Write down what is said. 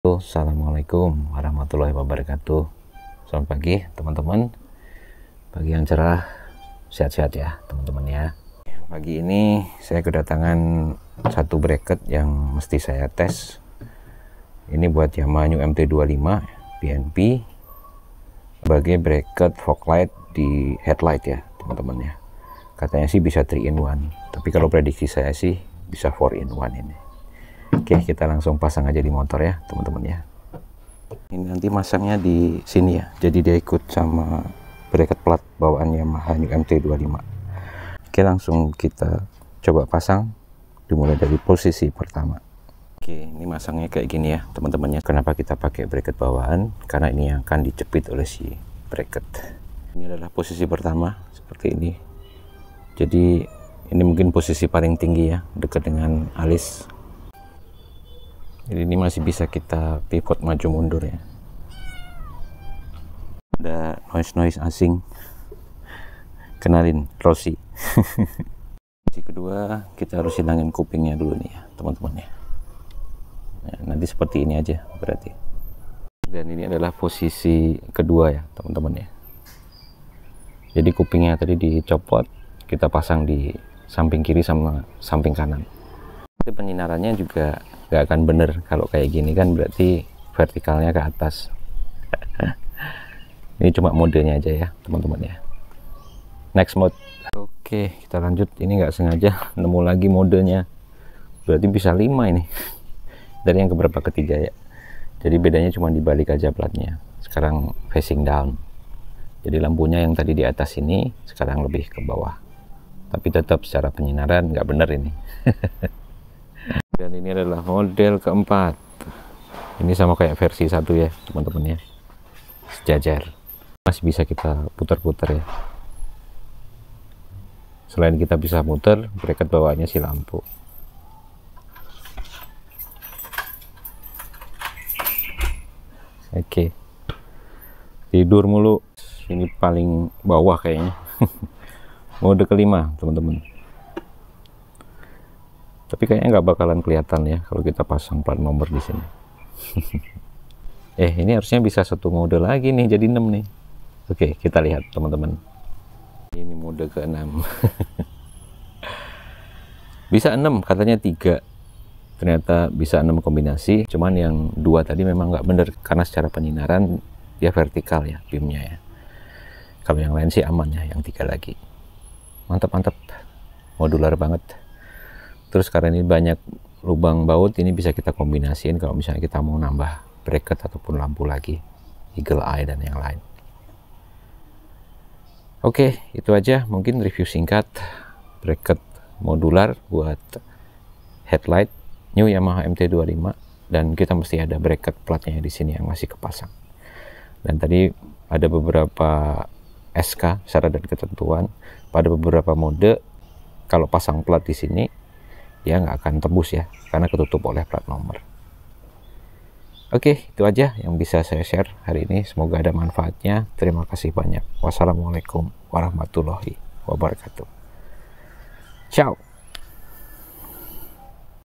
Assalamualaikum warahmatullahi wabarakatuh. Selamat pagi teman-teman. Pagi yang cerah, sehat-sehat ya teman-teman ya. Pagi ini saya kedatangan satu bracket yang mesti saya tes. Ini buat Yamaha New MT25 BNP sebagai bracket fog light di headlight ya teman-teman ya. Katanya sih bisa 3 in 1, tapi kalau prediksi saya sih bisa 4 in 1 ini. Oke, kita langsung pasang aja di motor ya teman-teman ya. Ini nanti masangnya di sini ya, jadi dia ikut sama bracket plat bawaan Yamaha New MT25. Oke, langsung kita coba pasang, dimulai dari posisi pertama. Oke, ini masangnya kayak gini ya teman-temannya. Kenapa kita pakai bracket bawaan? Karena ini yang akan dicepit oleh si bracket. Ini adalah posisi pertama seperti ini. Jadi ini mungkin posisi paling tinggi ya, dekat dengan alis. Jadi ini masih bisa kita pivot maju mundur ya. Ada noise asing. Kenalin, Rossi. Posisi kedua, kita harus hilangin kupingnya dulu nih ya teman-teman ya. Nah, nanti seperti ini aja berarti. Dan ini adalah posisi kedua ya teman-teman ya. Jadi kupingnya tadi dicopot, kita pasang di samping kiri sama samping kanan. Nanti penyinarannya juga gak akan bener kalau kayak gini kan, berarti vertikalnya ke atas. Ini cuma modenya aja ya teman-teman ya. Next mode. Oke, kita lanjut. Ini nggak sengaja nemu lagi modenya, berarti bisa 5 ini dari yang keberapa, ketiga ya. Jadi bedanya cuma dibalik aja platnya, sekarang facing down. Jadi lampunya yang tadi di atas ini sekarang lebih ke bawah, tapi tetap secara penyinaran nggak bener ini. Dan ini adalah model keempat. Ini sama kayak versi 1 ya teman-teman ya, sejajar. Masih bisa kita putar-putar ya. Selain kita bisa muter, bracket bawaannya si lampu. Oke, tidur mulu. Ini paling bawah kayaknya. Mode kelima teman-teman. Tapi kayaknya nggak bakalan kelihatan ya kalau kita pasang plat nomor di sini. Ini harusnya bisa satu mode lagi nih, jadi 6 nih. Oke, kita lihat teman-teman. Ini mode ke-6. Bisa 6, katanya 3. Ternyata bisa 6 kombinasi. Cuman yang 2 tadi memang nggak bener, karena secara penyinaran dia vertikal ya beamnya ya. Kalau yang lain sih aman ya, yang 3 lagi. Mantap-mantap. Modular banget. Terus karena ini banyak lubang baut, ini bisa kita kombinasiin kalau misalnya kita mau nambah bracket ataupun lampu lagi, eagle eye dan yang lain. Oke, itu aja mungkin review singkat bracket modular buat headlight New Yamaha MT25, dan kita mesti ada bracket platnya di sini yang masih kepasang. Dan tadi ada beberapa SK syarat dan ketentuan pada beberapa mode. Kalau pasang plat di sini dia nggak akan tembus ya, karena ketutup oleh plat nomor. Oke, itu aja yang bisa saya share hari ini. Semoga ada manfaatnya. Terima kasih banyak. Wassalamualaikum warahmatullahi wabarakatuh. Ciao.